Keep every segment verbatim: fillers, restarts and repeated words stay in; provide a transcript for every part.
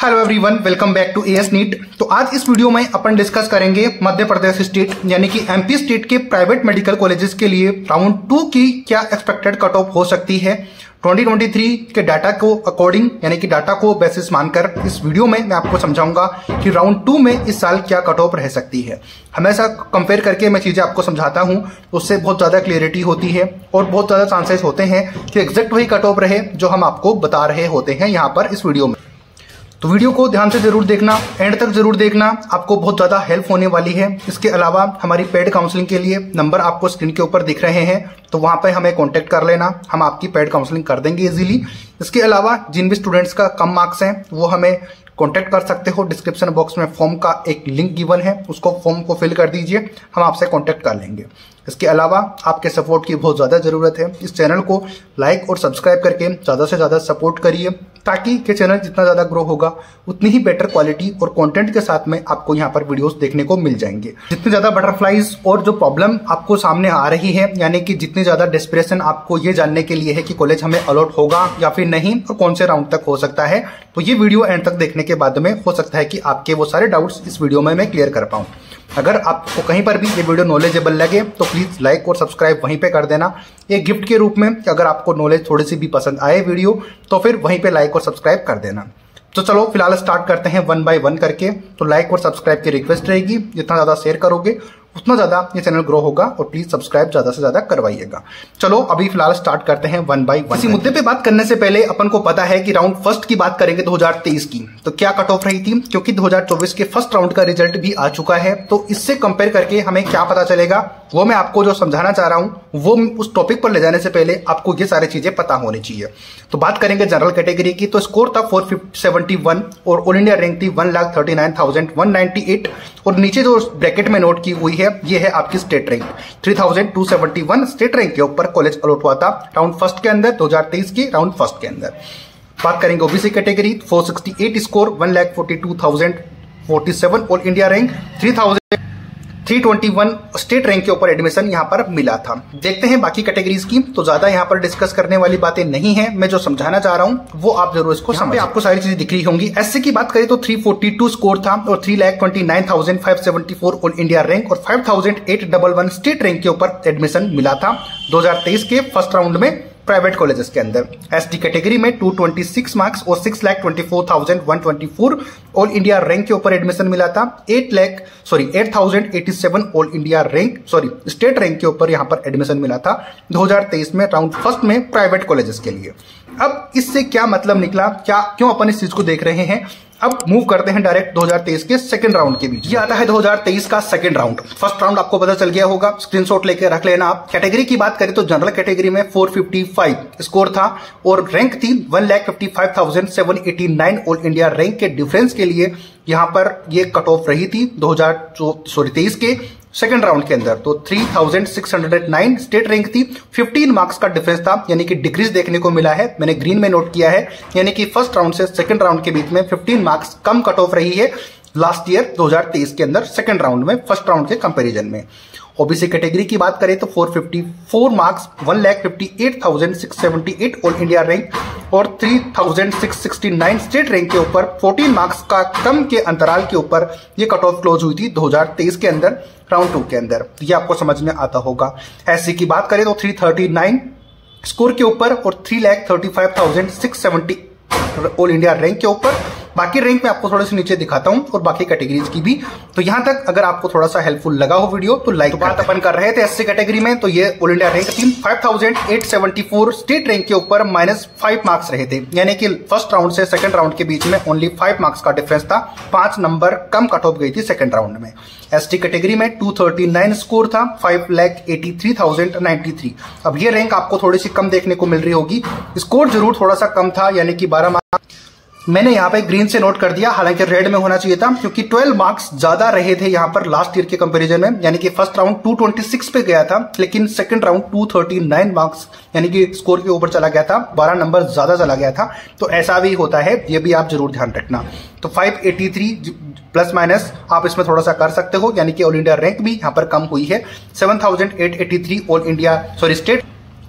Hello everyone, welcome back to AS NEET. तो आज इस वीडियो में अपन डिस्कस करेंगे मध्य प्रदेश स्टेट यानी कि एमपी स्टेट के प्राइवेट मेडिकल कॉलेजेस के लिए राउंड टू की क्या एक्सपेक्टेड कट ऑफ हो सकती है ट्वेंटी ट्वेंटी थ्री के डाटा को अकॉर्डिंग, यानी कि डाटा को बेसिस मानकर इस वीडियो में मैं आपको समझाऊंगा कि राउंड टू में इस साल क्या कट ऑफ रह सकती है। हमेशा कंपेयर करके मैं चीजें आपको समझाता हूं, उससे बहुत ज्यादा क्लियरिटी होती है और बहुत ज्यादा चांसेस होते हैं कि एग्जैक्ट वही कट ऑफ रहे जो हम आपको बता रहे होते हैं यहाँ पर इस वीडियो में। तो वीडियो को ध्यान से जरूर देखना, एंड तक जरूर देखना, आपको बहुत ज्यादा हेल्प होने वाली है। इसके अलावा हमारी पेड काउंसलिंग के लिए नंबर आपको स्क्रीन के ऊपर दिख रहे हैं, तो वहां पे हमें कांटेक्ट कर लेना, हम आपकी पेड काउंसलिंग कर देंगे इजीली। इसके अलावा जिन भी स्टूडेंट्स का कम मार्क्स हैं वो हमें कांटेक्ट कर सकते हो। डिस्क्रिप्शन बॉक्स में फॉर्म का एक लिंक गिवन है, उसको फॉर्म को फिल कर दीजिए, हम आपसे कांटेक्ट कर लेंगे। इसके अलावा आपके सपोर्ट की बहुत ज्यादा जरूरत है। इस चैनल को लाइक और सब्सक्राइब करके ज्यादा से ज्यादा सपोर्ट करिए, ताकि ये चैनल जितना ज्यादा ग्रो होगा उतनी ही बेटर क्वालिटी और कंटेंट के साथ में आपको यहाँ पर वीडियोस देखने को मिल जाएंगे। जितने ज्यादा बटरफ्लाईज और जो प्रॉब्लम आपको सामने आ रही है, यानी कि जितनी ज्यादा डेस्परेशन आपको ये जानने के लिए है कि कॉलेज हमें अलॉट होगा या फिर नहीं और कौन से राउंड तक हो सकता है, तो ये वीडियो एंड तक देखने के बाद में हो सकता है कि आपके वो सारे डाउट्स इस वीडियो में मैं क्लियर कर पाऊं। अगर आपको कहीं पर भी ये वीडियो नॉलेजेबल लगे तो प्लीज लाइक और सब्सक्राइब वहीं पे कर देना, एक गिफ्ट के रूप में। अगर आपको नॉलेज थोड़ी सी भी पसंद आए वीडियो तो फिर वहीं पे लाइक और सब्सक्राइब कर देना। तो चलो फिलहाल स्टार्ट करते हैं वन बाय वन करके। तो लाइक और सब्सक्राइब की रिक्वेस्ट रहेगी, जितना ज्यादा शेयर करोगे उतना ज्यादा ये चैनल ग्रो होगा, और प्लीज सब्सक्राइब ज्यादा से ज्यादा करवाइएगा। चलो अभी फिलहाल स्टार्ट करते हैं वन बाय वन। इसी मुद्दे पे बात करने से पहले अपन को पता है कि राउंड फर्स्ट की बात करेंगे दो हज़ार तेईस की, तो क्या कट ऑफ रही थी, क्योंकि दो हज़ार चौबीस के फर्स्ट राउंड का रिजल्ट भी आ चुका है। तो इससे कंपेयर करके हमें क्या पता चलेगा वो मैं आपको जो समझाना चाह रहा हूं, वो उस टॉपिक पर ले जाने से पहले आपको ये सारी चीजें पता होनी चाहिए। तो बात करेंगे जनरल कैटेगरी की, तो स्कोर था फोर सेवेंटी वन और ऑल इंडिया रैंक थी one lakh thirty nine thousand one ninety eight, और नीचे जो ब्रैकेट में नोट की हुई है ये है आपकी state rank three thousand two seventy one. State rank के ऊपर कॉलेज अलॉट हुआ था राउंड फर्स्ट के अंदर, दो हज़ार तेईस के राउंड फर्स्ट के अंदर। बात करेंगे OBC category, four sixty eight score, one lakh forty two thousand forty seven, all India rank three thousand three twenty one state rank के ऊपर एडमिशन यहां पर मिला था। देखते हैं बाकी कैटेगरीज की, तो ज्यादा यहां पर डिस्कस करने वाली बातें नहीं है। मैं जो समझाना चाह रहा हूं वो आप जरूर इसको समझिए, आपको सारी चीजें दिख रही होंगी। एससी की बात करें तो थ्री फोर्टी टू स्कोर था और three lakh twenty nine thousand five seventy four all India rank और five thousand eight double one state rank के ऊपर एडमिशन मिला था दो हज़ार तेईस के फर्स्ट राउंड में प्राइवेट कॉलेजेस के अंदर। एसटी कैटेगरी में टू ट्वेंटी सिक्स मार्क्स और six lakh twenty four thousand one twenty four all India rank के ऊपर एडमिशन मिला था। Eight lakh sorry eight thousand eighty seven all India rank sorry state rank के ऊपर यहां पर एडमिशन मिला था दो हज़ार तेईस में राउंड फर्स्ट में प्राइवेट कॉलेजेस के लिए। अब इससे क्या मतलब निकला, क्या क्यों अपन इस चीज को देख रहे हैं। अब मूव करते हैं डायरेक्ट दो हज़ार तेईस के सेकंड राउंड के बीच। ये आता है दो हज़ार तेईस का सेकंड राउंड। फर्स्ट राउंड आपको पता चल गया होगा, स्क्रीनशॉट लेके रख लेना आप। कैटेगरी की बात करें तो जनरल कैटेगरी में फोर फिफ्टी फाइव स्कोर था और रैंक थी one lakh fifty five thousand seven eighty nine all India rank के डिफरेंस के लिए यहां पर ये कट ऑफ रही थी दो हज़ार सॉरी तेईस के सेकंड राउंड के अंदर। तो three thousand six hundred nine state rank थी, फिफ्टीन मार्क्स का डिफरेंस था, यानी कि डिक्रीज देखने को मिला है, मैंने ग्रीन में नोट किया है, यानी कि फर्स्ट राउंड से सेकंड राउंड के बीच में फिफ्टीन मार्क्स कम कट ऑफ रही है लास्ट ईयर दो हज़ार तेईस के अंदर सेकंड राउंड में फर्स्ट राउंड के कंपैरिजन में। ओबीसी कैटेगरी की बात करें तो four fifty four marks, one lakh fifty eight thousand six seventy eight all India rank और three thousand six sixty nine state rank के ऊपर फोर्टीन मार्क्स का कम के अंतराल के ऊपर ये कट ऑफ क्लोज हुई थी दो हज़ार तेईस के अंदर राउंड टू के अंदर। ये आपको समझ में आता होगा। एससी की बात करें तो थ्री थर्टी नाइन स्कोर के ऊपर और three lakh thirty five thousand six seventy all India rank के ऊपर। बाकी रैंक में आपको थोड़े से नीचे दिखाता हूं और बाकी कैटेगरीज की भी। तो यहां तक अगर आपको थोड़ा सा हेल्पफुल लगा हो वीडियो तो लाइक। तो बात अपन कर रहे थे एससी कैटेगरी में, तो ये ऑल इंडिया रैंक थी five thousand eight seventy four state rank के ऊपर माइनस फाइव मार्क्स रहे थे, यानी कि फर्स्ट राउंड से सेकंड राउंड के बीच में ओनली फाइव मार्क्स का डिफरेंस था, पांच नंबर कम कट ऑफ गई थी सेकंड राउंड में। एसटी कैटेगरी में टू थर्टी नाइन स्कोर था, five lakh eighty three thousand ninety three. अब ये रैंक आपको थोड़ी सी कम देखने को मिल रही होगी, स्कोर जरूर थोड़ा सा कम था, यानी कि बारह मार्क्स मैंने यहाँ पे ग्रीन से नोट कर दिया, हालांकि रेड में होना चाहिए था, क्योंकि ट्वेल्व मार्क्स ज्यादा रहे थे यहाँ पर लास्ट ईयर के कंपैरिजन में। यानी कि first round two twenty six पे गया था, लेकिन second round two thirty nine marks यानी कि स्कोर के ऊपर चला गया था, बारह नंबर ज्यादा चला गया था। तो ऐसा भी होता है, ये भी आप जरूर ध्यान रखना। तो five eighty three plus minus आप इसमें थोड़ा सा कर सकते हो, यानी कि ऑल इंडिया रैंक भी यहाँ पर कम हुई है। Seven thousand eight eighty three all India sorry state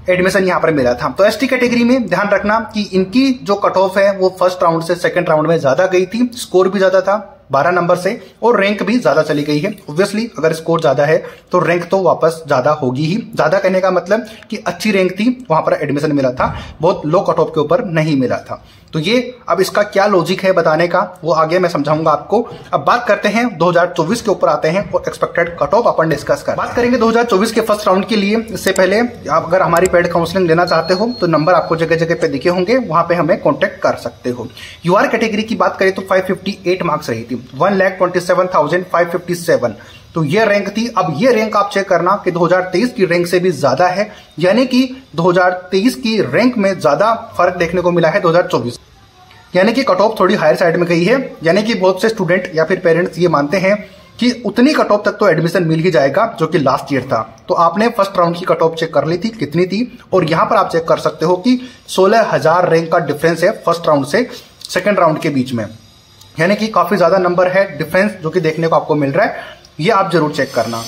admission यहाँ पर मिला था। तो एसटी कैटेगरी में ध्यान रखना कि इनकी जो कट ऑफ है वो फर्स्ट राउंड से सेकंड राउंड में ज्यादा गई थी, स्कोर भी ज्यादा था बारह नंबर से, और रैंक भी ज्यादा चली गई है। ऑब्वियसली अगर स्कोर ज्यादा है तो रैंक तो वापस ज्यादा होगी ही। ज्यादा कहने का मतलब कि अच्छी रैंक थी, वहां पर एडमिशन मिला था, बहुत लो कट ऑफ के ऊपर नहीं मिला था। तो ये अब इसका क्या लॉजिक है बताने का वो आगे मैं समझाऊंगा आपको। अब बात करते हैं दो हज़ार चौबीस के ऊपर आते हैं और एक्सपेक्टेड कट ऑफ अपन डिस्कस कर बात करेंगे दो हज़ार चौबीस के फर्स्ट राउंड के लिए। इससे पहले आप अगर हमारी पेड काउंसलिंग लेना चाहते हो तो नंबर आपको जगह जगह पे दिखे होंगे, वहां पे हमें कॉन्टेक्ट कर सकते हो। यूआर कैटेगरी की बात करें तो पाँच सौ अट्ठावन मार्क्स रही थी, one lakh twenty seven thousand five fifty seven तो ये रैंक थी। अब ये रैंक आप चेक करना कि दो हज़ार तेईस की रैंक से भी ज्यादा है, यानी कि दो हज़ार तेईस की रैंक में ज्यादा फर्क देखने को मिला है दो हज़ार चौबीस, यानी कि कट ऑफ थोड़ी हायर साइड में गई है। यानी कि बहुत से स्टूडेंट या फिर पेरेंट्स ये मानते हैं कि उतनी कट ऑफ तक तो एडमिशन मिल ही जाएगा जो कि लास्ट ईयर था। तो आपने फर्स्ट राउंड की कट ऑफ चेक कर ली थी कितनी थी, और यहां पर आप चेक कर सकते हो कि सोलह हजार रैंक का डिफरेंस है फर्स्ट राउंड से सेकेंड राउंड के बीच में, यानी कि काफी ज्यादा नंबर है डिफरेंस जो कि देखने को आपको मिल रहा है। ये आप जरूर चेक करना।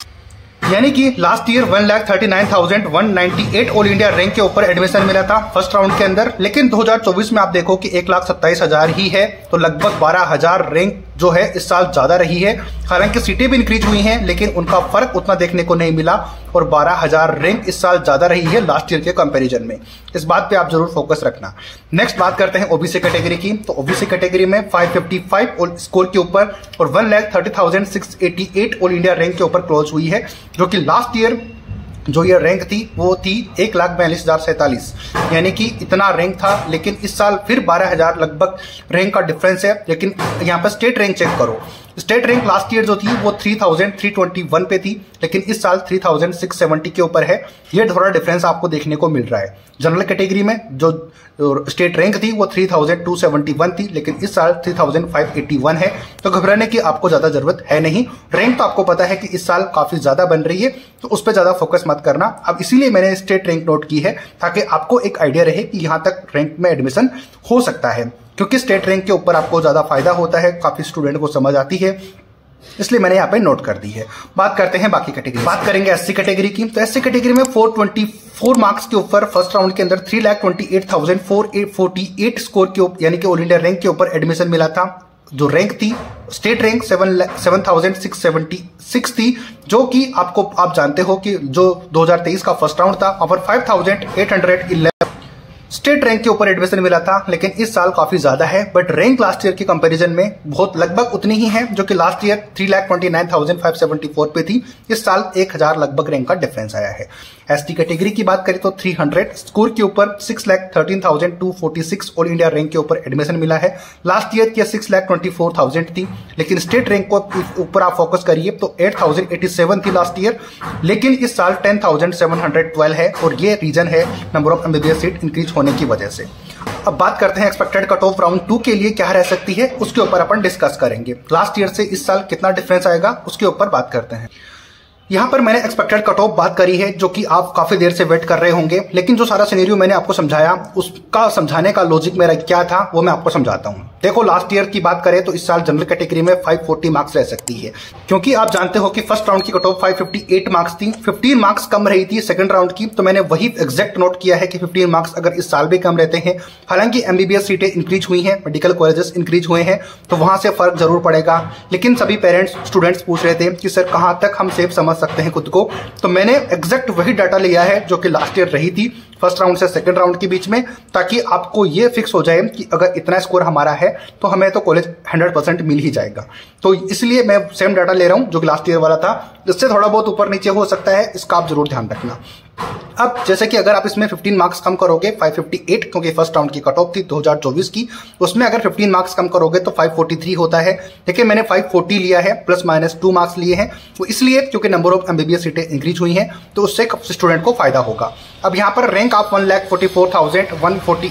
यानी कि last year one lakh thirty nine thousand one ninety eight all India rank के ऊपर एडमिशन मिला था फर्स्ट राउंड के अंदर, लेकिन दो हज़ार चौबीस में आप देखो कि एक लाख सत्ताईस हजार ही है। तो लगभग बारह हजार रैंक जो है इस साल ज्यादा रही है। हालांकि सीटें भी इंक्रीज हुई हैं लेकिन उनका फर्क उतना देखने को नहीं मिला, और बारह हजार रैंक इस साल ज्यादा रही है लास्ट ईयर के कंपैरिजन में। इस बात पे आप जरूर फोकस रखना। नेक्स्ट बात करते हैं ओबीसी कैटेगरी की। तो ओबीसी कैटेगरी में पाँच सौ पचपन स्कोर के ऊपर और one lakh thirty thousand six eighty eight all India rank के ऊपर क्लोज हुई है, जो कि लास्ट ईयर जो ये रैंक थी वो थी एक लाख बयालीस हजार सैंतालीस, यानी कि इतना रैंक था। लेकिन इस साल फिर बारह हजार लगभग रैंक का डिफरेंस है। लेकिन यहाँ पर स्टेट रैंक चेक करो, स्टेट रैंक लास्ट ईयर जो थी वो three thousand three twenty one पे थी, लेकिन इस साल थ्री थाउजेंड सिक्स सेवेंटी के ऊपर है। ये थोड़ा डिफरेंस आपको देखने को मिल रहा है। जनरल कैटेगरी में जो स्टेट रैंक थी वो three thousand two seventy one थी, लेकिन इस साल three thousand five eighty one है। तो घबराने की आपको ज्यादा जरूरत है नहीं। रैंक तो आपको पता है कि इस साल काफी ज्यादा बन रही है, तो उस पर ज्यादा फोकस मत करना। अब इसीलिए मैंने स्टेट रैंक नोट की है ताकि आपको एक आइडिया रहे कि यहां तक रैंक में एडमिशन हो सकता है, क्योंकि स्टेट रैंक के ऊपर आपको ज्यादा फायदा होता है, काफी स्टूडेंट को समझ आती है, इसलिए मैंने यहाँ पे नोट कर दी है। बात करते हैं बाकी कैटेगरी। बात करेंगे एससी कैटेगरी की। तो एससी कैटेगरी में चार सौ चौबीस मार्क्स के ऊपर फर्स्ट राउंड के अंदर three lakh twenty eight thousand four forty eight score के ऊपर, यानी कि ऑल इंडिया रैंक के ऊपर एडमिशन मिला था। जो रैंक थी state rank seven seven thousand six seventy six थी, जो कि आपको आप जानते हो कि जो दो हज़ार तेईस का फर्स्ट राउंड था और five thousand eight hundred eleven state rank के ऊपर एडमिशन मिला था। लेकिन इस साल काफी ज्यादा है, बट रैंक लास्ट ईयर के कंपैरिजन में बहुत लगभग उतनी ही है, जो कि last year three lakh twenty nine thousand five seventy four पे थी। इस साल एक हजार लगभग रैंक का डिफरेंस आया है। एसटी कैटेगरी की बात करें तो तीन सौ स्कोर के ऊपर six lakh thirteen thousand two forty six all India rank के ऊपर एडमिशन मिला है। लास्ट ईयर की six lakh twenty four thousand थी, लेकिन स्टेट रैंक को ऊपर आप फोकस करिए तो एट थाउजेंड एटी सेवन थी लास्ट ईयर, लेकिन इस साल ten thousand seven hundred twelve है, और ये रीजन है number of MBBS seat increase होने की वजह से। अब बात करते हैं expected cut off round two के लिए क्या रह सकती है, उसके ऊपर अपन डिस्कस करेंगे। लास्ट ईयर से इस साल कितना डिफरेंस आएगा उसके ऊपर बात करते हैं। यहां पर मैंने एक्सपेक्टेड कट ऑफ बात करी है, जो कि आप काफी देर से वेट कर रहे होंगे, लेकिन जो सारा सिनेरियो मैंने आपको समझाया उसका समझाने का लॉजिक मेरा क्या था वो मैं आपको समझाता हूं। देखो, लास्ट ईयर की बात करें तो इस साल जनरल कैटेगरी में पाँच सौ चालीस मार्क्स रह सकती है, क्योंकि आप जानते हो कि फर्स्ट राउंड की कट ऑफ पाँच सौ अट्ठावन मार्क्स थी, पंद्रह मार्क्स कम रही थी सेकंड राउंड की। तो मैंने वही एग्जैक्ट नोट किया है कि पंद्रह मार्क्स अगर इस साल भी कम रहते हैं, हालांकि एमबीबीएस सीटें इंक्रीज हुई हैं, मेडिकल कॉलेजेस इंक्रीज हुए हैं, तो वहां से फर्क जरूर पड़ेगा। लेकिन सभी पेरेंट्स स्टूडेंट्स पूछ रहे थे कि सर कहां तक हम सेफ समझ सकते हैं खुद को, तो मैंने एग्जैक्ट वही डाटा लिया है जो कि लास्ट ईयर रही थी फर्स्ट राउंड से सेकंड राउंड के बीच में, ताकि आपको ये फिक्स हो जाए कि अगर इतना स्कोर हमारा है तो हमें तो कॉलेज हंड्रेड परसेंट मिल ही जाएगा। तो इसलिए मैं सेम डाटा ले रहा हूं जो कि लास्ट ईयर वाला था। इससे थोड़ा बहुत ऊपर नीचे हो सकता है, इसका आप जरूर ध्यान रखना। अब जैसे कि अगर आप इसमें पंद्रह मार्क्स कम करोगे पाँच सौ अट्ठावन, क्योंकि फर्स्ट राउंड की कट ऑफ थी दो हज़ार चौबीस की, उसमें अगर पंद्रह मार्क्स कम करोगे तो पाँच सौ तैंतालीस होता है। लेकिन मैंने पाँच सौ चालीस लिया है, प्लस माइनस टू मार्क्स लिए हैं, वो इसलिए क्योंकि नंबर ऑफ एमबीबीएस सीटें इंक्रीज हुई हैं, तो उससे स्टूडेंट को फायदा होगा। अब यहाँ पर रैंक आप one lakh forty four thousand one forty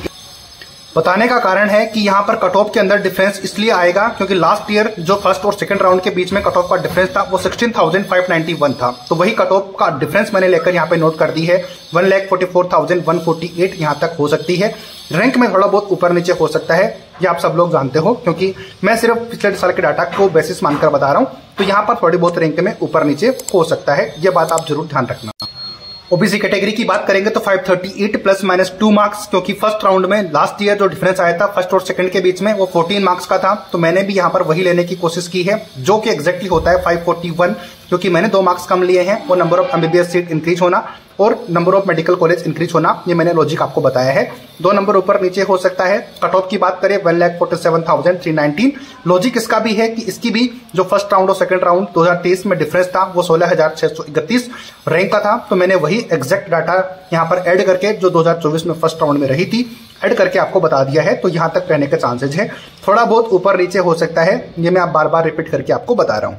बताने का कारण है कि यहाँ पर कट ऑफ के अंदर डिफरेंस इसलिए आएगा क्योंकि लास्ट ईयर जो फर्स्ट और सेकंड राउंड के बीच में कट ऑफ का डिफरेंस था वो सोलह हज़ार पाँच सौ इक्यानवे था। तो वही कट ऑफ का डिफरेंस मैंने लेकर यहाँ पे नोट कर दी है, one lakh forty four thousand one forty eight यहाँ तक हो सकती है। रैंक में थोड़ा बहुत ऊपर नीचे हो सकता है, ये आप सब लोग जानते हो, क्योंकि मैं सिर्फ पिछले साल के डाटा को बेसिस मानकर बता रहा हूँ। तो यहाँ पर थोड़ी बहुत रैंक में ऊपर नीचे हो सकता है, ये बात आप जरूर ध्यान रखना। ओबीसी कैटेगरी की बात करेंगे तो पाँच सौ अड़तीस प्लस माइनस टू मार्क्स, क्योंकि फर्स्ट राउंड में लास्ट ईयर जो डिफरेंस आया था फर्स्ट और सेकंड के बीच में वो चौदह मार्क्स का था, तो मैंने भी यहाँ पर वही लेने की कोशिश की है जो कि एग्जैक्टली होता है पाँच सौ इकतालीस, क्योंकि मैंने दो मार्क्स कम लिए हैं। वो number of MBBS seat increase होना और number of medical college increase होना, ये मैंने लॉजिक आपको बताया है। दो नंबर ऊपर नीचे हो सकता है। कट ऑफ की बात करें one lakh forty seven thousand three nineteen. Logic इसका भी है कि इसकी भी जो फर्स्ट राउंड और सेकंड राउंड दो हजार तेईस में डिफरेंस था वो सोलह हजार छह सौ इकतीस रैंक का था, तो मैंने वही एग्जैक्ट डाटा यहाँ पर ऐड करके जो दो हजार चौबीस में फर्स्ट राउंड में रही थी ऐड करके आपको बता दिया है, तो यहां तक रहने के चांसेज है। थोड़ा बहुत ऊपर नीचे हो सकता है, ये मैं आप बार बार रिपीट करके आपको बता रहा हूं।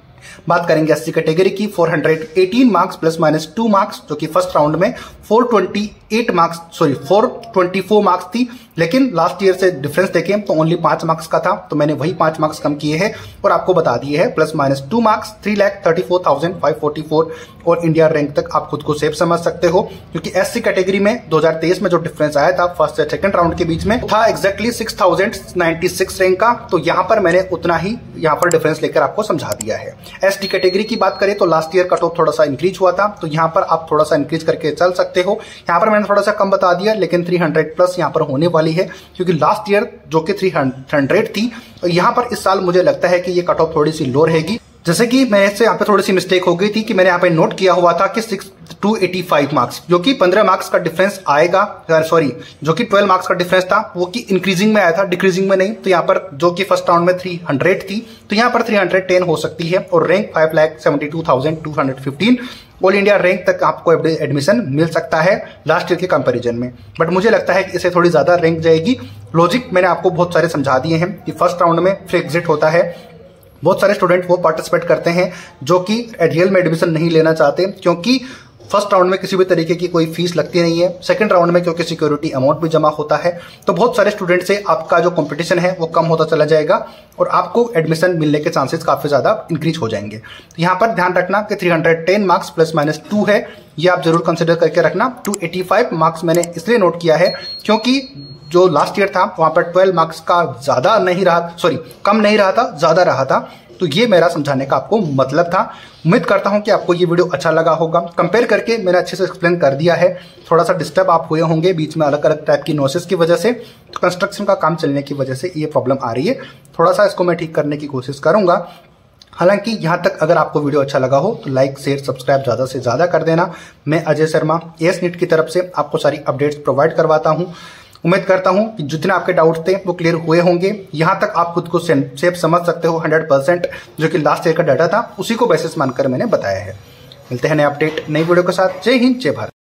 बात करेंगे एससी कैटेगरी की, चार सौ अठारह marks plus minus two marks, जो कि फर्स्ट राउंड में चार सौ अट्ठाईस मार्क्स सॉरी चार सौ चौबीस मार्क्स थी, लेकिन लास्ट ईयर से डिफरेंस देखें तो ओनली पांच मार्क्स का था, तो मैंने वही पांच मार्क्स कम किए हैं और आपको बता दिए हैं plus minus two marks three lakh thirty four thousand five forty four और इंडिया रैंक तक आप खुद को सेफ समझ सकते हो, क्योंकि एससी कैटेगरी में दो हजार तेईस में जो डिफरेंस आया था फर्स्ट से सेकंड राउंड के बीच में था exactly six thousand ninety six rank का, तो यहां पर मैंने उतना ही यहां पर डिफरेंस लेकर आपको समझा दिया है। एसटी कैटेगरी की बात करें तो लास्ट ईयर कट ऑफ थोड़ा सा इंक्रीज हुआ था, तो यहां पर आप थोड़ा सा इंक्रीज करके चल सकते हो। यहां पर मैंने थोड़ा सा कम बता दिया, लेकिन तीन सौ प्लस यहां पर होने वाली है, क्योंकि लास्ट ईयर जो कि तीन सौ थी, तो यहां पर इस साल मुझे लगता है कि ये कट ऑफ थोड़ी सी लो रहेगी। जैसे कि मेरे से यहाँ पे थोड़ी सी मिस्टेक हो गई थी कि मैंने यहाँ पे नोट किया हुआ था कि six two eighty five marks, जो कि पंद्रह मार्क्स का डिफरेंस आएगा, सॉरी जो कि ट्वेल्व मार्क्स का डिफरेंस था वो कि इंक्रीजिंग में आया था, डिक्रीजिंग में नहीं। तो यहाँ पर जो कि फर्स्ट राउंड में तीन सौ थी, तो यहाँ पर तीन सौ दस हो सकती है और rank five lakh seventy two thousand two hundred fifteen all India rank तक आपको एडमिशन मिल सकता है लास्ट ईयर के कंपैरिजन में, बट मुझे लगता है कि इसे थोड़ी ज्यादा रैंक जाएगी। लॉजिक मैंने आपको बहुत सारे समझा दिए हैं कि फर्स्ट राउंड में फ्री एग्जिट होता है, बहुत सारे स्टूडेंट वो पार्टिसिपेट करते हैं जो कि रियल में एडमिशन नहीं लेना चाहते, क्योंकि फर्स्ट राउंड में किसी भी तरीके की कोई फीस लगती नहीं है, सेकंड राउंड में क्योंकि सिक्योरिटी अमाउंट भी जमा होता है, तो बहुत सारे स्टूडेंट से आपका जो कंपटीशन है वो कम होता चला जाएगा और आपको एडमिशन मिलने के चांसेस काफी ज्यादा इंक्रीज हो जाएंगे। तो यहाँ पर ध्यान रखना कि तीन सौ दस मार्क्स प्लस माइनस टू है, ये आप जरूर कंसिडर करके रखना। दो सौ पचासी मार्क्स मैंने इसलिए नोट किया है क्योंकि जो लास्ट ईयर था वहां पर ट्वेल्व मार्क्स का ज्यादा नहीं रहा, सॉरी कम नहीं रहा था, ज्यादा रहा था, तो ये मेरा समझाने का आपको मतलब था। उम्मीद करता हूं कि आपको ये वीडियो अच्छा लगा होगा। कंपेयर करके मैंने अच्छे से एक्सप्लेन कर दिया है, थोड़ा सा डिस्टर्ब आप हुए होंगे बीच में अलग अलग टाइप की नोसेस की वजह से, तो कंस्ट्रक्शन का काम चलने की वजह से ये प्रॉब्लम आ रही है, थोड़ा सा इसको मैं ठीक करने की कोशिश करूंगा। हालांकि यहां तक अगर आपको वीडियो अच्छा लगा हो तो लाइक शेयर सब्सक्राइब ज्यादा से ज्यादा कर देना। मैं अजय शर्मा एएस नीट की तरफ से आपको सारी अपडेट्स प्रोवाइड करवाता हूं। उम्मीद करता हूं कि जितने आपके डाउट थे वो क्लियर हुए होंगे। यहां तक आप खुद को सेफ समझ सकते हो हंड्रेड परसेंट, जो कि लास्ट ईयर का डाटा था उसी को बेसिस मानकर मैंने बताया है। मिलते हैं नए अपडेट नई वीडियो के साथ। जय हिंद जय भारत।